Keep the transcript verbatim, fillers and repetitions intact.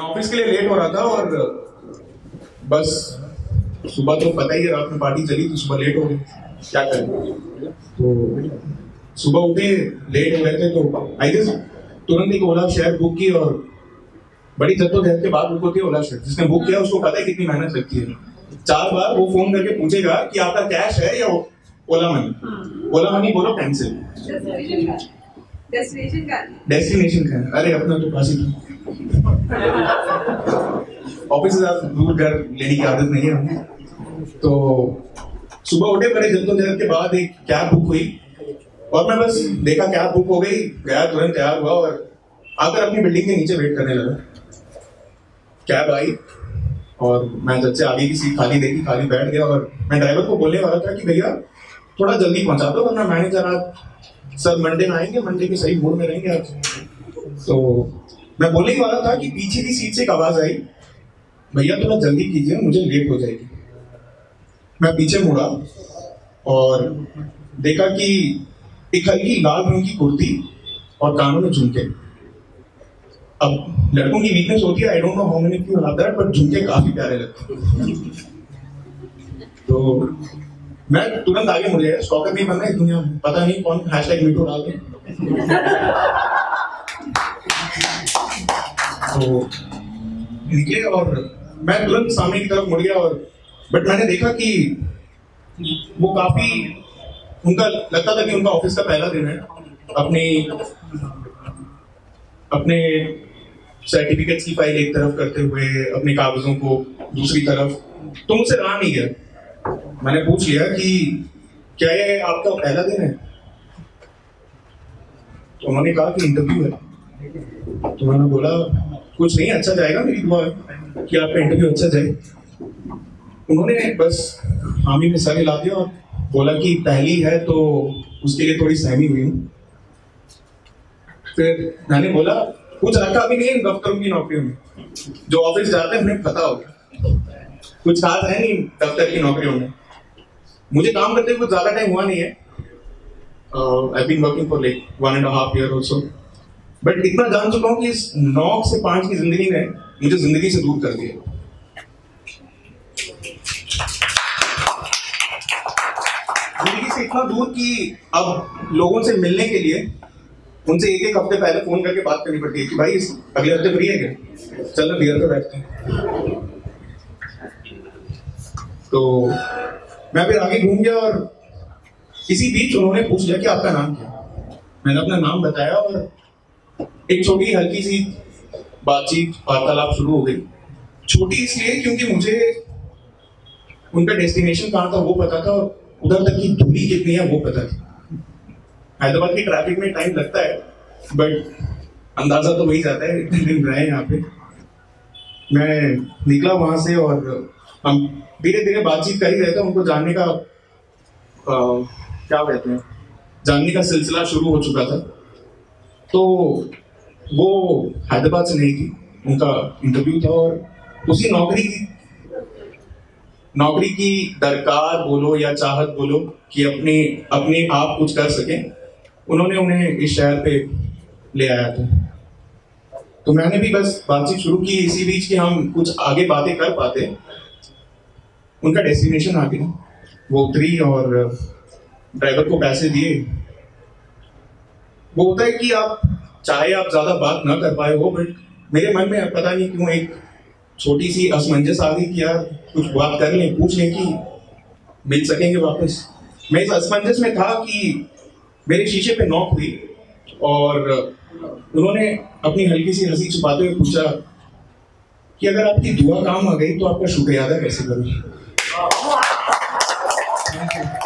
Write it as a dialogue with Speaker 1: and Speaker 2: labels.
Speaker 1: Office के लिए late हो रहा था और बस सुबह तो पता ही है, रात में पार्टी चली तो सुबह लेट हो गई, क्या करें। तो सुबह उठे, लेट हो गए थे तो आई गेस तुरंत एक ओला शेयर बुक की और बड़ी जद्दोजहद के बाद बुक होती है ओला शेयर। जिसने बुक किया उसको पता है कितनी मेहनत लगती है। चार बार वो फोन करके पूछेगा कि आपका कैश है या ओला मनी। ओला मनी बोलो कैंसिल,
Speaker 2: डेस्टिनेशन का
Speaker 1: डेस्टिनेशन का है। अरे अपना तो पास ही ऑफिस से दूर घर लेने की आदत नहीं है हमें। तो सुबह उठे, बड़े जद्दोजहद के बाद एक कैब बुक हुई और मैं बस देखा कैब बुक हो गई, गया, तुरंत तैयार हुआ और आकर अपनी बिल्डिंग के नीचे वेट करने लगा। कैब आई और मैं जब से आगे की सीट खाली देखी, खाली बैठ गया और मैं ड्राइवर को बोलने वाला था कि भैया थोड़ा जल्दी पहुंचा दो वरना मैनेजर आज सर मंडे में आएंगे, मंडे के सही मूड में रहेंगे आज। तो मैं बोलने ही वाला था कि पीछे की सीट से एक आवाज आई, भैया थोड़ा जल्दी कीजिए मुझे लेट हो जाएगी। मैं पीछे मुड़ा और देखा कि एक हल्की लाल रंग की कुर्ती और कानों में झुमके। अब लड़कों की वीकनेस होती है, I don't know how many people have that, but झुमके काफी प्यारे लगते हैं। तो मैं तुरंत आगे मुड़ गया, स्टॉकर नहीं बनना इस दुनिया में, पता नहीं कौन हैशटैग मीटू डाल दे। तो निकले और मैं तुरंत सामने की तरफ मुड़ गया और बट मैंने देखा कि वो काफी, उनका लगता था कि उनका ऑफिस का पहला दिन है, अपने अपने सर्टिफिकेट्स की फाइल एक तरफ करते हुए अपने कागजों को दूसरी तरफ। तो मुझसे रहा नहीं गया, मैंने पूछ लिया कि क्या ये आपका पहला दिन है? तो उन्होंने कहा कि इंटरव्यू है। तो मैंने बोला कुछ नहीं, अच्छा जाएगा, मेरी दुआ है कि आपका इंटरव्यू अच्छा जाए। उन्होंने बस हामी में सर हिला दिया और बोला कि पहली है तो उसके लिए थोड़ी सहमी हुई हूँ। फिर मैंने बोला कुछ रखा भी नहीं है दफ्तरों की नौकरियों में, जो ऑफिस जाते हैं उन्हें पता होगा, कुछ खास है नहीं दफ्तर की नौकरियों में। मुझे काम करते हुए कुछ ज्यादा टाइम हुआ नहीं है, I been working for like one and half year also, but इतना जान चुका हूँ कि इस नौ से पांच की जिंदगी ने मुझे जिंदगी से दूर कर दिया। जिंदगी से इतना दूर कि अब लोगों से मिलने के लिए उनसे एक एक हफ्ते पहले फोन करके बात करनी पड़ती है कि भाई इस अगले हफ्ते फ्री है क्या, चलना बियर पे बैठते हैं। तो मैं फिर आगे घूम गया और इसी बीच उन्होंने पूछ लिया कि आपका नाम क्या है। मैंने अपना नाम बताया और एक छोटी हल्की सी बातचीत वार्तालाप शुरू हो गई। छोटी इसलिए क्योंकि मुझे उनका डेस्टिनेशन कहाँ था वो पता था और उधर तक की दूरी कितनी है वो पता थी। हैदराबाद की ट्रैफिक में टाइम लगता है बट अंदाजा तो वही जाता है, इतने दिन रहे यहाँ पे। मैं निकला वहां से और हम धीरे धीरे बातचीत कर ही रहे थे, उनको जानने का आ, क्या कहते हैं जानने का सिलसिला शुरू हो चुका था। तो वो हैदराबाद से नहीं थी, उनका इंटरव्यू था और उसी नौकरी की नौकरी की दरकार बोलो या चाहत बोलो कि अपने अपने आप कुछ कर सकें, उन्होंने उन्हें इस शहर पे ले आया था। तो मैंने भी बस बातचीत शुरू की, इसी बीच कि हम कुछ आगे बातें कर पाते। उनका डेस्टिनेशन आ गया, वो उतरी और ड्राइवर को पैसे दिए। वो होता है कि आप चाहे आप ज्यादा बात ना कर पाए हो, बट मेरे मन में पता नहीं क्यों एक छोटी सी असमंजस आ गई कि यार कुछ बात कर लें, पूछ लें कि मिल सकेंगे वापस। मैं इस असमंजस में था कि मेरे शीशे पे नॉक हुई और उन्होंने अपनी हल्की सी हंसी छुपाते हुए पूछा कि अगर आपकी दुआ काम आ गई तो आपका शुक्रिया अदा कैसे करूं।